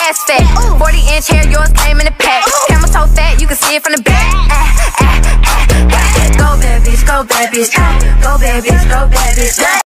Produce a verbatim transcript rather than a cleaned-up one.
ass fat. forty inch hair, yours came in a pack. Camel toe fat, you can see it from the back. Go bad bitch, go bad bitch, go bad bitch, go bad bitch, go bad bitch.